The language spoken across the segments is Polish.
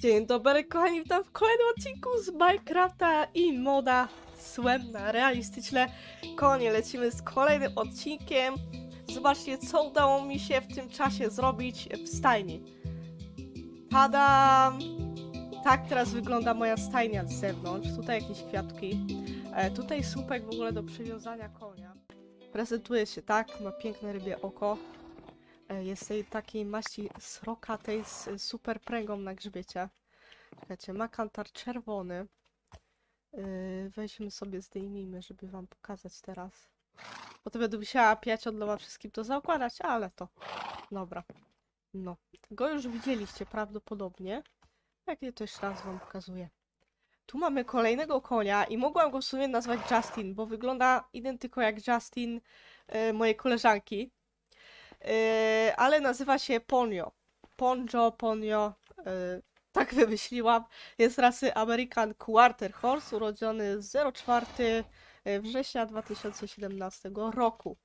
Dzień dobry kochani, witam w kolejnym odcinku z Minecrafta i moda słynna, realistyczne konie. Lecimy z kolejnym odcinkiem. Zobaczcie, co udało mi się w tym czasie zrobić w stajni. Tadam! Tak teraz wygląda moja stajnia z zewnątrz. Tutaj jakieś kwiatki. Tutaj słupek w ogóle do przywiązania konia. Prezentuje się tak, ma piękne rybie oko. Jest tej takiej maści srokatej z super pręgą na grzbiecie. Czekajcie, ma kantar czerwony. Weźmy sobie, zdejmijmy, żeby wam pokazać teraz. Potem będę musiała piać od nowa wszystkim to zaukładać, ale to... Dobra. No. Go już widzieliście prawdopodobnie. Jak nie, to jeszcze raz wam pokazuję. Tu mamy kolejnego konia i mogłam go w sumie nazwać Justin, bo wygląda identyko jak Justin mojej koleżanki. Ale nazywa się Ponyo. Ponyo. Tak wymyśliłam. Jest rasy American Quarter Horse, urodzony 04 września 2017 roku.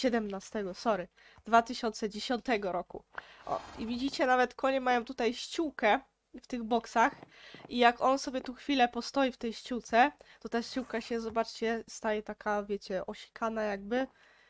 2010 roku. O, i widzicie, nawet konie mają tutaj ściółkę w tych boksach i jak on sobie tu chwilę postoi w tej ściółce, to ta ściółka się, zobaczcie, staje taka, wiecie, osikana jakby.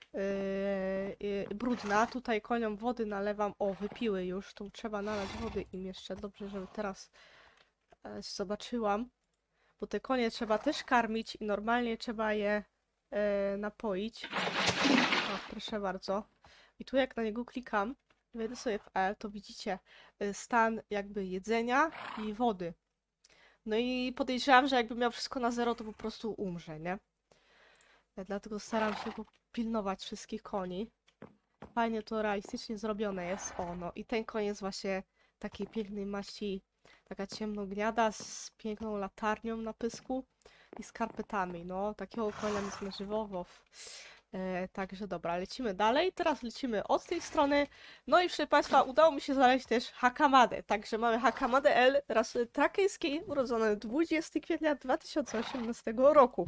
Brudna. Tutaj koniom wody nalewam. O, wypiły już. Tu trzeba nalać wody im jeszcze. Dobrze, żeby teraz zobaczyłam. Bo te konie trzeba też karmić i normalnie trzeba je napoić. O, proszę bardzo. I tu jak na niego klikam, wejdę sobie w E, to widzicie stan jakby jedzenia i wody. No i podejrzewam, że jakby miał wszystko na zero, to po prostu umrze, nie? Dlatego staram się pilnować wszystkich koni. Fajnie to realistycznie zrobione jest. O, no i ten koń jest właśnie takiej pięknej maści, taka ciemnogniada z piękną latarnią na pysku i skarpetami. No, takiego konia mi żywowo. Także dobra, lecimy dalej. Teraz lecimy od tej strony. No i proszę Państwa, udało mi się znaleźć też Hakamadę. Także mamy Hakamadę L rasy trakyjskiej, urodzone 20 kwietnia 2018 roku.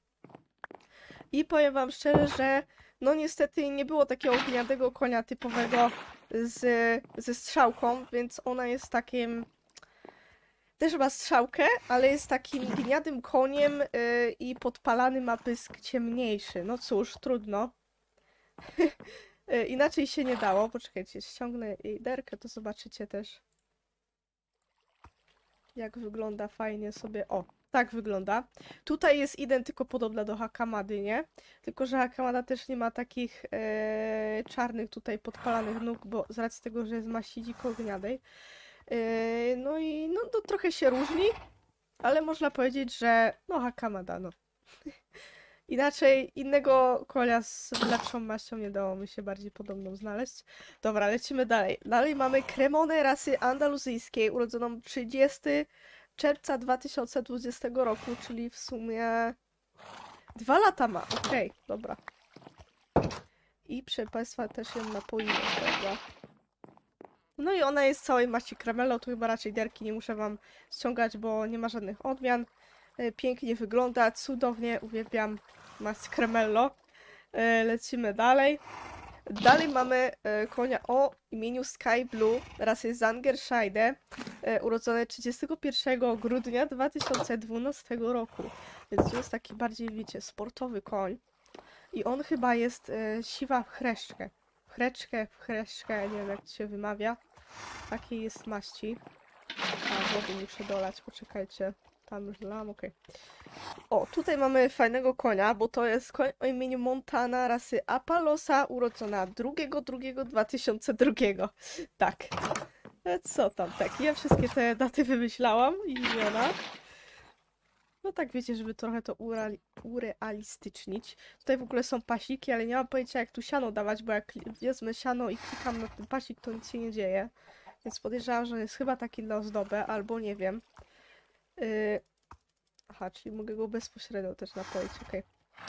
I powiem wam szczerze, że no niestety nie było takiego gniadego konia typowego ze strzałką, więc ona jest takim... Też ma strzałkę, ale jest takim gniadym koniem i podpalany ma pysk ciemniejszy. No cóż, trudno. Inaczej się nie dało. Poczekajcie, ściągnę jej derkę, to zobaczycie też, jak wygląda fajnie sobie. O, tak wygląda. Tutaj jest identyko podobna do Hakamady, nie? Tylko że Hakamada też nie ma takich czarnych tutaj podpalanych nóg, bo z racji tego, że jest z maści dzikogniadej. No i no to trochę się różni, ale można powiedzieć, że no Hakamada, no. Inaczej innego konia z lepszą maścią nie dało mi się bardziej podobną znaleźć. Dobra, lecimy dalej. Dalej mamy Cremonę rasy andaluzyjskiej, urodzoną 30 czerwca 2020 roku, czyli w sumie 2 lata ma. Okej, dobra. I proszę Państwa, też ją napoimy, prawda? No i ona jest całej maści Cremello, tu chyba raczej derki nie muszę wam ściągać, bo nie ma żadnych odmian. Pięknie wygląda, cudownie, uwielbiam maść Cremello. Lecimy dalej. Dalej mamy konia o imieniu Sky Blue, rasy Zangerscheide, urodzone 31 grudnia 2012 roku. Więc to jest taki bardziej, wiecie, sportowy koń. I on chyba jest siwa w chreszczkę. Chreszczkę, nie wiem jak to się wymawia. Takiej jest maści. A wody muszę dolać, poczekajcie. Tam już dolałam, okej. O, tutaj mamy fajnego konia, bo to jest koń o imieniu Montana rasy Apalosa, urodzona 2.2.2002. Tak. Co tam, tak? Ja wszystkie te daty wymyślałam i imiona. No tak, wiecie, żeby trochę to urealistycznić. Tutaj w ogóle są pasiki, ale nie mam pojęcia jak tu siano dawać, bo jak wezmę siano i klikam na ten pasik, to nic się nie dzieje. Więc podejrzewam, że jest chyba taki dla ozdoby, albo nie wiem. Aha, czyli mogę go bezpośrednio też napoić, okej.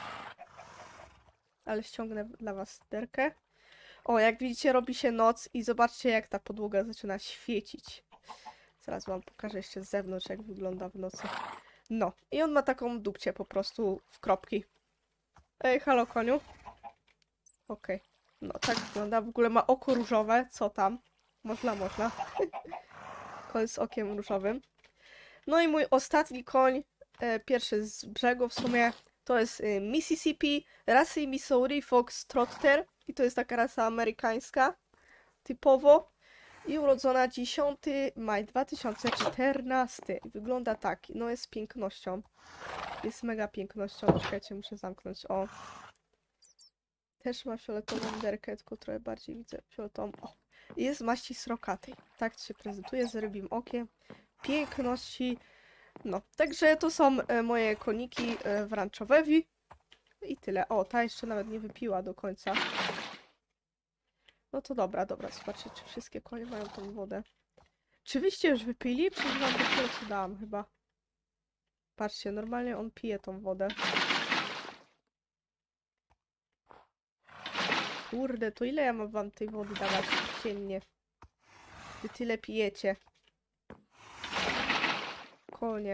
Ale ściągnę dla was derkę. O, jak widzicie, robi się noc i zobaczcie, jak ta podłoga zaczyna świecić. Zaraz wam pokażę jeszcze z zewnątrz, jak wygląda w nocy. No, i on ma taką dupcię po prostu w kropki. Ej, halo koniu. Okej. No, tak wygląda. W ogóle ma oko różowe. Co tam? Można. Koń z okiem różowym. No i mój ostatni koń, pierwszy z brzegu w sumie, to jest Mississippi, rasy Missouri Fox Trotter. I to jest taka rasa amerykańska, typowo. I urodzona 10 maj 2014. Wygląda tak, no jest pięknością. Jest mega pięknością. Czekajcie, muszę zamknąć. O. Też ma fioletową derkę, tylko trochę bardziej widzę fioletową. O. Jest z maści srokatej. Tak się prezentuje, z rybim okiem. Piękności. No, także to są moje koniki w Ranchowewi. I tyle. O, ta jeszcze nawet nie wypiła do końca. No to dobra, zobaczcie, czy wszystkie konie mają tą wodę. Czy wyście już wypili? Przecież wam dopiero co dałam chyba. Patrzcie, normalnie on pije tą wodę. Kurde, to ile ja mam wam tej wody dawać dziennie? Wy tyle pijecie. Konie.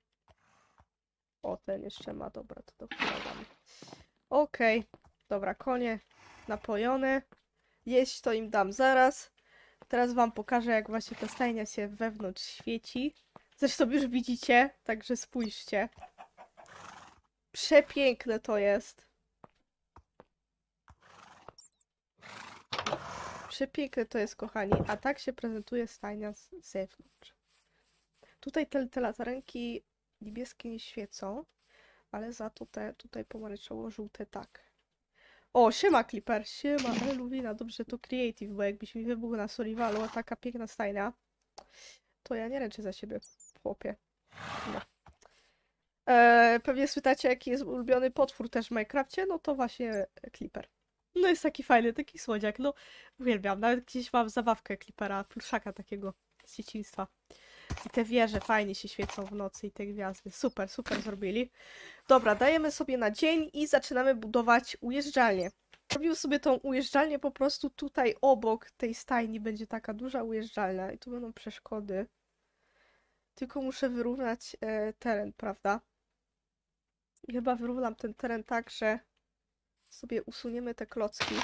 O, ten jeszcze ma, dobra, to dokładam. Okej, dobra, konie napojone. Jeść to im dam zaraz. Teraz wam pokażę, jak właśnie ta stajnia się wewnątrz świeci. Zresztą już widzicie, także spójrzcie. Przepiękne to jest. Przepiękne to jest, kochani. A tak się prezentuje stajnia z zewnątrz. Tutaj te latarenki niebieskie nie świecą, ale za to te tutaj pomarańczowo-żółte tak. O, siema Clipper, siema Luwina, dobrze to Creative, bo jakbyś mi wybuchł na Survivalu, a taka piękna stajnia, to ja nie ręczę za siebie, chłopie. No. Pewnie spytacie, jaki jest ulubiony potwór też w Minecrafcie, no to właśnie Clipper. No jest taki fajny, taki słodziak, no uwielbiam, nawet gdzieś mam zabawkę Clippera, pluszaka takiego z dzieciństwa. I te wieże fajnie się świecą w nocy i te gwiazdy, super, super zrobili. Dobra, dajemy sobie na dzień i zaczynamy budować ujeżdżalnię. Robił sobie tą ujeżdżalnię po prostu tutaj obok tej stajni będzie taka duża ujeżdżalnia i tu będą przeszkody. Tylko muszę wyrównać teren, prawda? I chyba wyrównam ten teren tak, że sobie usuniemy te klocki.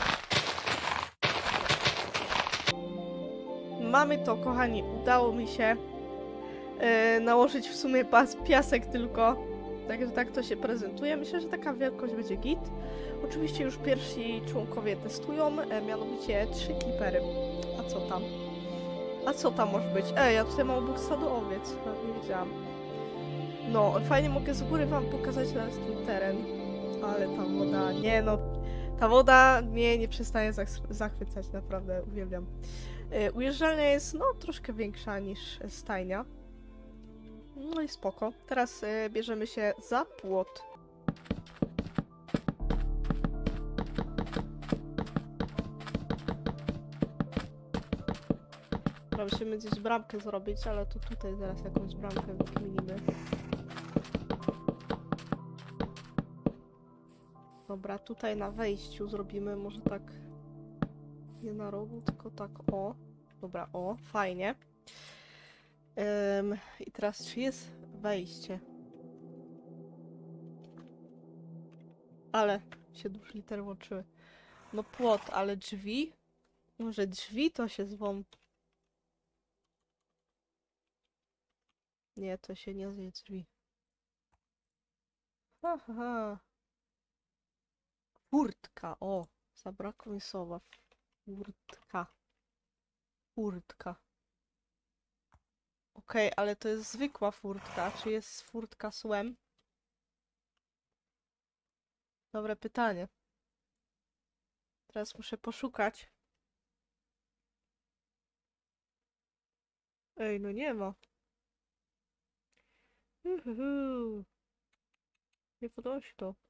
Mamy to, kochani, udało mi się nałożyć w sumie piasek tylko. Także tak to się prezentuje. Myślę, że taka wielkość będzie git. Oczywiście już pierwsi członkowie testują, mianowicie 3 Clippery. A co tam? A co tam może być? Ja tutaj mam obok stado owiec. No, nie widziałam. No, fajnie mogę z góry wam pokazać teraz ten teren. Ale ta woda, nie no. Ta woda mnie nie przestaje zachwycać, naprawdę uwielbiam. Ujeżdżalnia jest no troszkę większa niż stajnia. No i spoko. Teraz bierzemy się za płot. Musimy gdzieś bramkę zrobić, ale to tutaj zaraz jakąś bramkę wykminimy. Dobra, tutaj na wejściu zrobimy może tak nie na rogu, tylko tak o. Dobra, o, fajnie. I teraz czy jest wejście? Ale się duże litery łączyły. No płot, ale drzwi? Może drzwi to się zwą. Nie, to się nie zwie drzwi. Aha. Furtka, o. Zabrakło mi słowa. Furtka. Furtka. Okej, ale to jest zwykła furtka. Czy jest furtka z łem? Dobre pytanie. Teraz muszę poszukać. Ej, no nie ma. Nie podoba się to.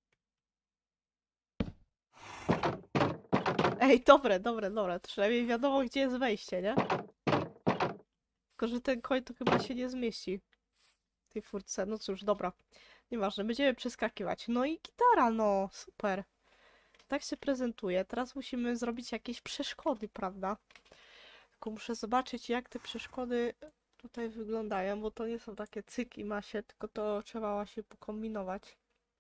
Ej, dobre. Przynajmniej wiadomo, gdzie jest wejście, nie? Tylko, że ten koń to chyba się nie zmieści w tej furtce. No cóż, dobra. Nieważne, będziemy przeskakiwać. No i gitara, no. Super. Tak się prezentuje. Teraz musimy zrobić jakieś przeszkody, prawda? Tylko muszę zobaczyć, jak te przeszkody tutaj wyglądają, bo to nie są takie cyk i masie, tylko to trzeba właśnie pokombinować.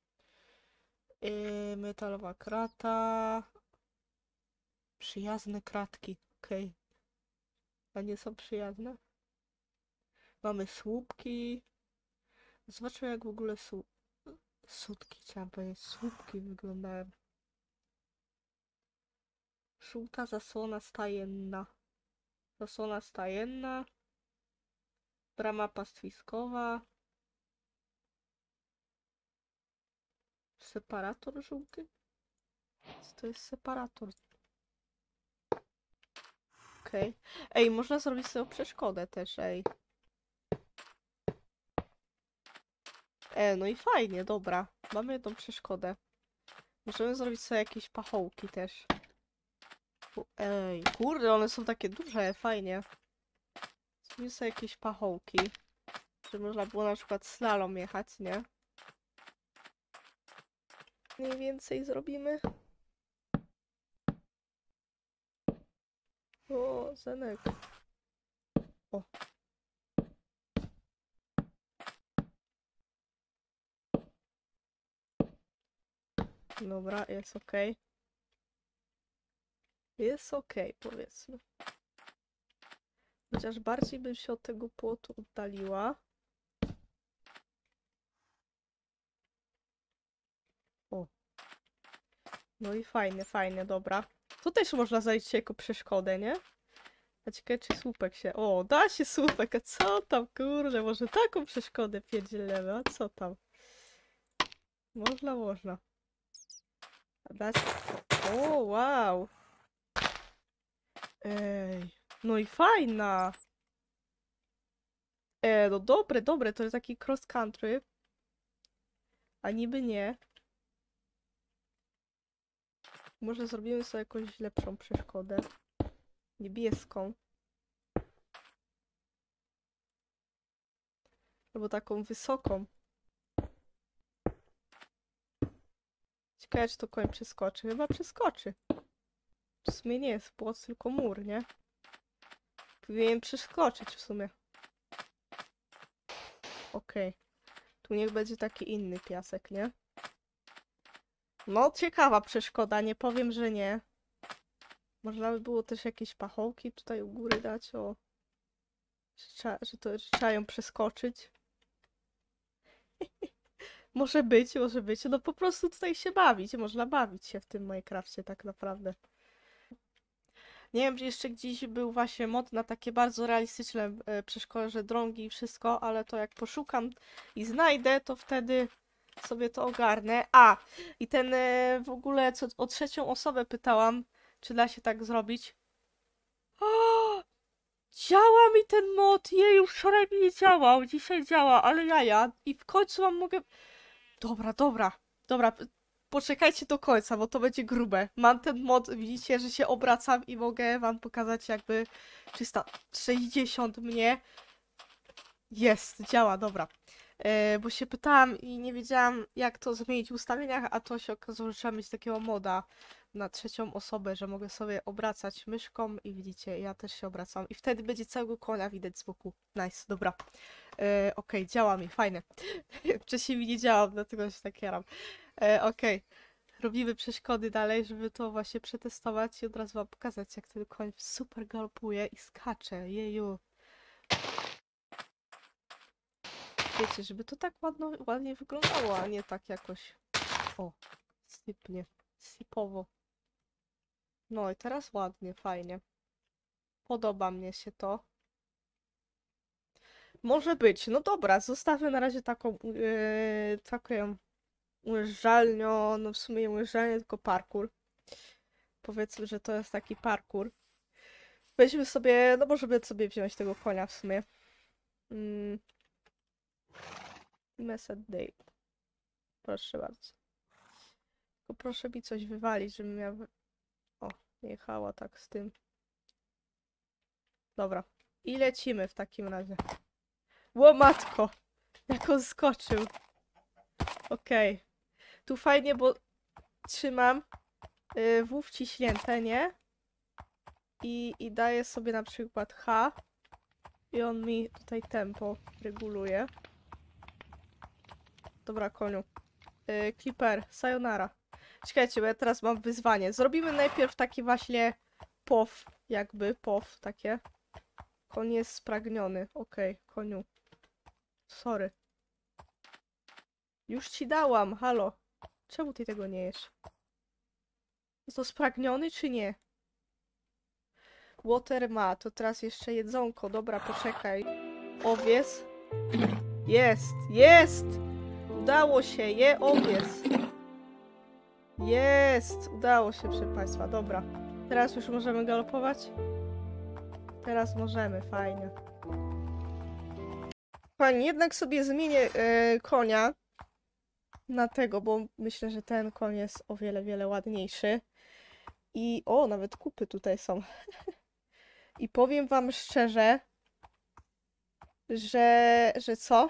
Metalowa krata. Przyjazne kratki. Okej. A nie są przyjazne? Mamy słupki. Zobaczmy jak w ogóle sutki, chciałam powiedzieć, słupki wyglądają. Żółta zasłona stajenna. Zasłona stajenna. Brama pastwiskowa. Separator żółty? Co to jest separator? Okej. Ej, można zrobić sobie przeszkodę też, ej. No i fajnie, dobra. Mamy jedną przeszkodę. Możemy zrobić sobie jakieś pachołki też. Ej, kurde, one są takie duże, fajnie. Zrobimy sobie jakieś pachołki. Żeby można było na przykład slalom jechać, nie? Mniej więcej zrobimy. O, Zenek. O. Dobra, jest ok. Jest ok, powiedzmy. Chociaż bardziej bym się od tego płotu oddaliła. O. No i fajnie, fajnie, dobra. To też można zaliczyć jako przeszkodę, nie? A ciekawe, czy słupek się... O, da się słupek, a co tam, kurde, może taką przeszkodę pierdzielemy, a co tam? Można, można. A dać... O, wow! Ej, no i fajna! No dobre, dobre, to jest taki cross country. A niby nie. Może zrobimy sobie jakąś lepszą przeszkodę. Niebieską. Albo taką wysoką. Ciekawe, czy to koń przeskoczy. Chyba przeskoczy. W sumie nie jest płot, tylko mur, nie? Powinien przeskoczyć w sumie. Okej. Tu niech będzie taki inny piasek, nie? No, ciekawa przeszkoda, nie powiem, że nie. Można by było też jakieś pachołki tutaj u góry dać, o. Że trzeba ją przeskoczyć. Może być, może być. No po prostu tutaj się bawić. Można bawić się w tym Minecrafcie tak naprawdę. Nie wiem, czy jeszcze gdzieś był właśnie mod na takie bardzo realistyczne przeszkody, że drągi i wszystko, ale to jak poszukam i znajdę, to wtedy sobie to ogarnę. A! I ten w ogóle, co o trzecią osobę pytałam, czy da się tak zrobić. O! Działa mi ten mod! Jej, już wczoraj mi nie działał, dzisiaj działa, ale jaja. I w końcu mogę... Dobra, dobra, dobra. Poczekajcie do końca, bo to będzie grube. Mam ten mod, widzicie, że się obracam i mogę wam pokazać jakby 360 mnie. Jest, działa, dobra. Bo się pytałam i nie wiedziałam jak to zmienić w ustawieniach, a to się okazało, że trzeba mieć takiego moda na trzecią osobę, że mogę sobie obracać myszką i widzicie, ja też się obracam i wtedy będzie całego konia widać z boku. Nice, dobra. Okej, działa mi, fajne. Wcześniej mi nie działał, dlatego się tak jaram. Okej. Robimy przeszkody dalej, żeby to właśnie przetestować i od razu wam pokazać, jak ten koń super galopuje i skacze. Jeju. Wiecie, żeby to tak ładnie wyglądało, a nie tak jakoś... O, sypnie. Sipowo. No i teraz ładnie, fajnie. Podoba mnie się to. Może być. No dobra, zostawmy na razie taką ujeżdżalnią, no w sumie nie ujeżdżalnię, tylko parkour. Powiedzmy, że to jest taki parkour. Weźmy sobie, no możemy sobie wziąć tego konia w sumie. Messed date. Proszę bardzo. Tylko proszę mi coś wywalić, żebym miał... O, jechała tak z tym. Dobra. I lecimy w takim razie. Ło matko! Jak on skoczył. Okej. Tu fajnie, bo trzymam W wciśnięte, nie? I daję sobie na przykład H. I on mi tutaj tempo reguluje. Dobra, koniu. Clipper, sayonara. Czekajcie, bo ja teraz mam wyzwanie. Zrobimy najpierw taki właśnie POW, jakby POW, takie. Koń jest spragniony. Okej, koniu. Sorry. Już ci dałam, halo. Czemu ty tego nie jesz? Jest to spragniony czy nie? Water ma, to teraz jeszcze jedzonko. Dobra, poczekaj. Owiec. Jest, jest! Udało się, je owiec. Jest! Udało się, proszę państwa, dobra. Teraz już możemy galopować? Teraz możemy, fajnie. Fajnie, jednak sobie zmienię konia na tego, bo myślę, że ten koń jest o wiele, wiele ładniejszy. I o, nawet kupy tutaj są. I powiem wam szczerze, że co?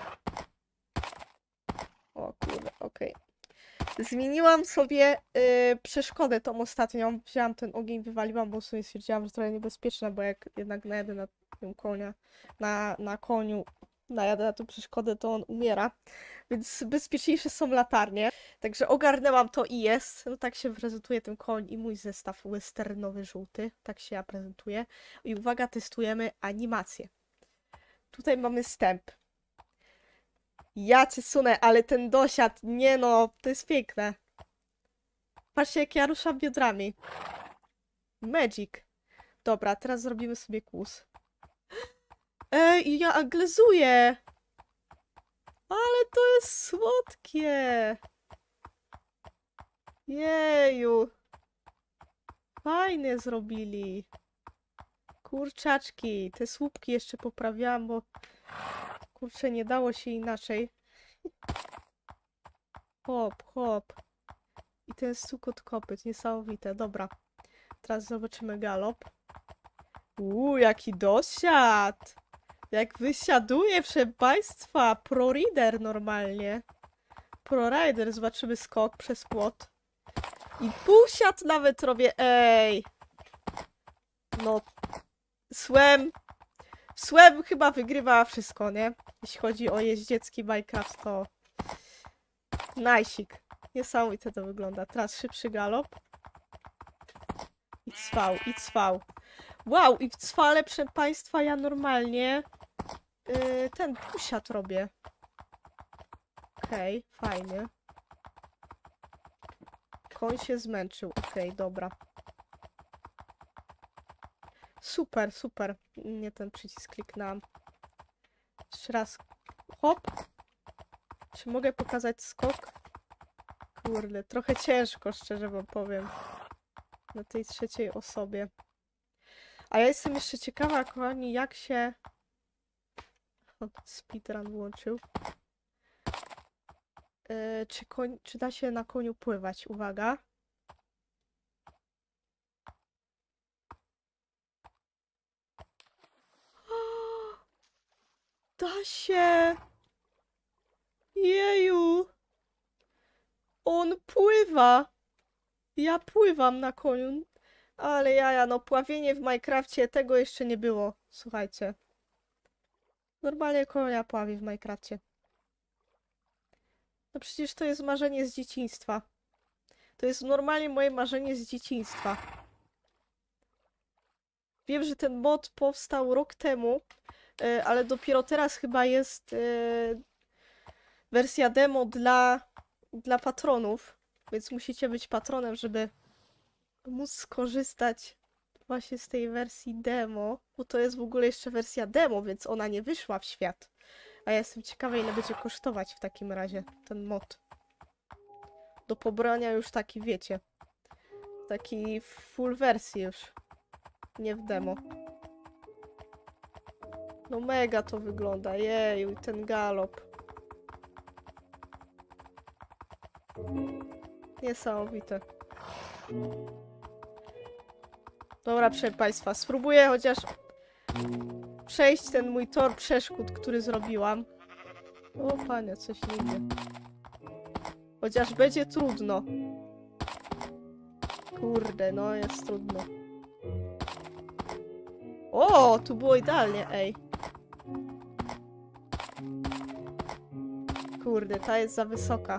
O kurde, okej. Zmieniłam sobie przeszkodę tą ostatnią. Wzięłam ten ogień, wywaliłam, bo sobie stwierdziłam, że trochę niebezpieczne, bo jak jednak najadę na tym konia, na koniu, najadę na tą przeszkodę, to on umiera. Więc bezpieczniejsze są latarnie. Także ogarnęłam to i jest. No tak się prezentuje ten koń i mój zestaw westernowy żółty. Tak się ja prezentuję. I uwaga, testujemy animację. Tutaj mamy wstęp. Ja cię sunę, ale ten dosiad, nie no, to jest piękne. Patrzcie, jak ja ruszam biodrami. Magic. Dobra, teraz zrobimy sobie kłus. Ej, ja aglezuję! Ale to jest słodkie! Jeju! Fajnie zrobili. Kurczaczki. Te słupki jeszcze poprawiałam, bo kurczę, nie dało się inaczej. Hop, hop. I ten stukot kopyt. Niesamowite. Dobra. Teraz zobaczymy galop. Jaki dosiad! Jak wysiaduje, proszę państwa. Pro Rider normalnie. Pro Rider. Zobaczymy skok przez płot. I półsiad nawet robię. Ej! No. Słem chyba wygrywa wszystko, nie? Jeśli chodzi o jeździecki Minecraft, to najsik. Niesamowite to wygląda. Teraz szybszy galop. I cwał, i cwał. Wow, i w cwale, proszę państwa, ja normalnie ten pusiad robię. Okej, fajnie. Koń się zmęczył. Okej, dobra. Super, super. Nie ten przycisk kliknęłam. Jeszcze raz. Hop. Czy mogę pokazać skok? Kurde, trochę ciężko, szczerze wam powiem. Na tej trzeciej osobie. A ja jestem jeszcze ciekawa, kochani, jak się... Speedrun włączył. Czy da się na koniu pływać? Uwaga. Da się! Jeju! On pływa! Ja pływam na koniu. Ale jaja, no pławienie w Minecrafcie, tego jeszcze nie było. Słuchajcie. Normalnie konia pławi w Minecrafcie. No przecież to jest marzenie z dzieciństwa. To jest normalnie moje marzenie z dzieciństwa. Wiem, że ten mod powstał rok temu, ale dopiero teraz chyba jest wersja demo dla patronów. Więc musicie być patronem, żeby móc skorzystać właśnie z tej wersji demo. Bo to jest w ogóle jeszcze wersja demo, więc ona nie wyszła w świat. A ja jestem ciekawa, ile będzie kosztować w takim razie ten mod. Do pobrania już taki, wiecie. Taki full wersji już. Nie w demo. No mega to wygląda. Jeju, i ten galop. Niesamowite. Dobra, proszę państwa, spróbuję chociaż przejść ten mój tor przeszkód, który zrobiłam. O panie, coś nie idzie. Chociaż będzie trudno. Kurde, no jest trudno. O, tu było idealnie, ej. Kurde, ta jest za wysoka.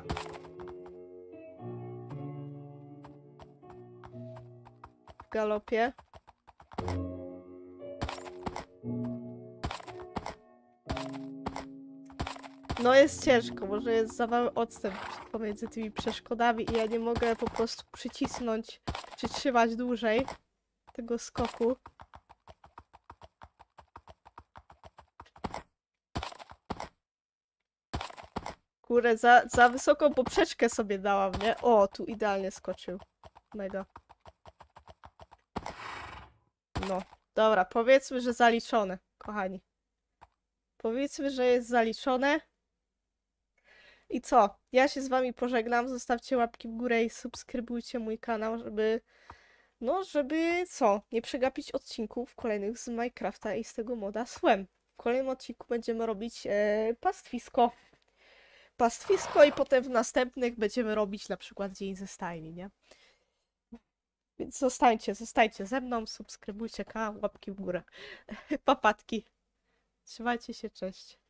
W galopie. No jest ciężko, może jest za mały odstęp pomiędzy tymi przeszkodami i ja nie mogę po prostu przycisnąć, przytrzymać dłużej tego skoku. Kurde, za wysoką poprzeczkę sobie dałam, nie? O, tu idealnie skoczył. Mega. No, dobra, powiedzmy, że zaliczone, kochani. Powiedzmy, że jest zaliczone. I co? Ja się z wami pożegnam. Zostawcie łapki w górę i subskrybujcie mój kanał, żeby... No, żeby co? Nie przegapić odcinków kolejnych z Minecrafta i z tego moda Słem. W kolejnym odcinku będziemy robić pastwisko. Pastwisko i potem w następnych będziemy robić na przykład dzień ze stajni, nie? Więc zostańcie ze mną, subskrybujcie kanał, łapki w górę. Papatki. Trzymajcie się, cześć.